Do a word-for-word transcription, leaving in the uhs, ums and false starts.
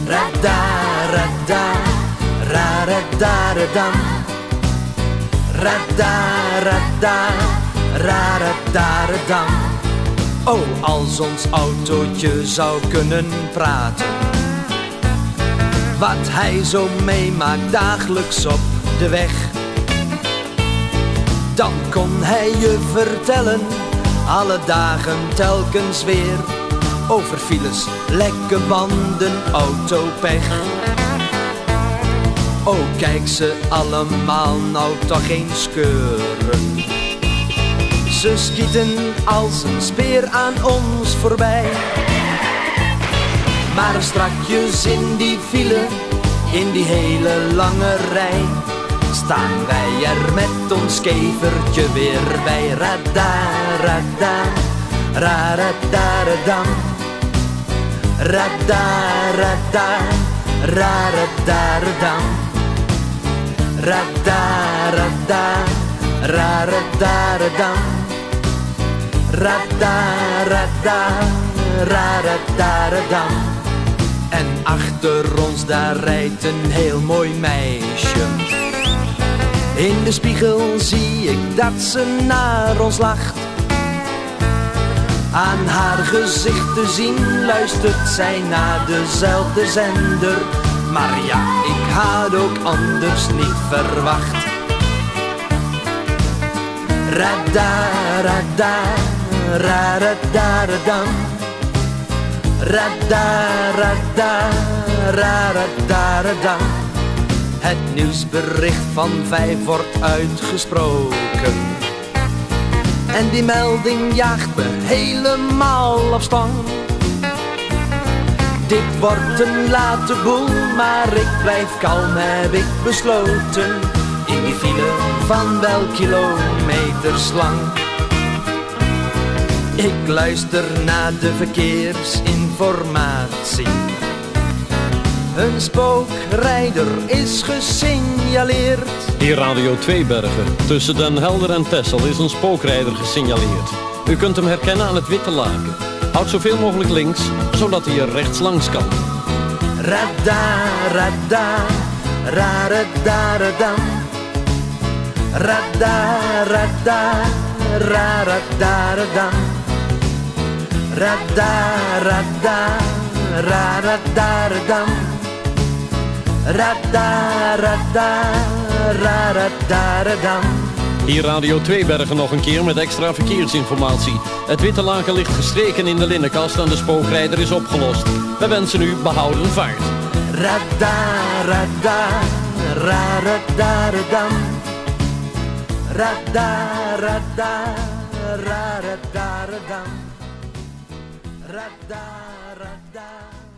Rada, rada, ra-ra-da-ra-dam. Rada, rada, ra-ra-da-ra-dam. Oh, als ons autootje zou kunnen praten, wat hij zo meemaakt dagelijks op de weg, dan kon hij je vertellen, alle dagen telkens weer, over files, lekke banden, autopech. Oh, kijk ze allemaal nou toch eens keuren. Ze schieten als een speer aan ons voorbij. Maar strakjes in die file, in die hele lange rij, staan wij er met ons kevertje weer bij. Rada, rada, ra-ra-da-ra-dam. Rada, rada, ra-ra-da-ra-dam. Rada, rada, ra-ra-da-ra-dam. Rada, rada, ra-ra-da-ra-dam. En achter ons daar rijdt een heel mooi meisje. In de spiegel zie ik dat ze naar ons lacht. Aan haar gezicht te zien luistert zij naar dezelfde zender. Maar ja, ik had ook anders niet verwacht. Rada, rada, ra-ra-da-ra-dam. Rada, rada, ra-ra-da-ra-dam. Het nieuwsbericht van vijf wordt uitgesproken. En die melding jaagt me helemaal op stang. Dit wordt een late boel, maar ik blijf kalm, heb ik besloten. In die file van wel kilometers lang. Ik luister naar de verkeersinformatie. Een spookrijder is gesignaleerd. Hier Radio Tweebergen. Tussen Den Helder en Texel is een spookrijder gesignaleerd. U kunt hem herkennen aan het witte laken. Houd zoveel mogelijk links, zodat hij er rechts langs kan. Rada, rada, ra-ra-da-ra-dam. Rada, rada, ra-ra-da-ra-dam. Rada, rada, ra-ra-da-ra-dam. Rada, rada, ra-ra-da-ra-dam. Hier Radio Tweebergen nog een keer met extra verkeersinformatie. Het witte laken ligt gestreken in de linnenkast en de spookrijder is opgelost. We wensen u behouden vaart. Rada, rada, ra-ra-da-ra-dam. Rada, rada, ra-ra-da-ra-dam. Rada, rada.